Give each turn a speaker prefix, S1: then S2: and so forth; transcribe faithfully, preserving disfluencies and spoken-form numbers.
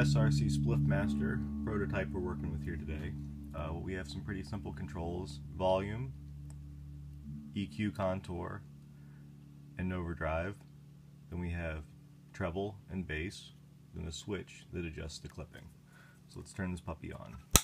S1: S R C Spliffmaster prototype we're working with here today. Uh, we have some pretty simple controls: volume, E Q contour, and overdrive. Then we have treble and bass, then a switch that adjusts the clipping. So let's turn this puppy on.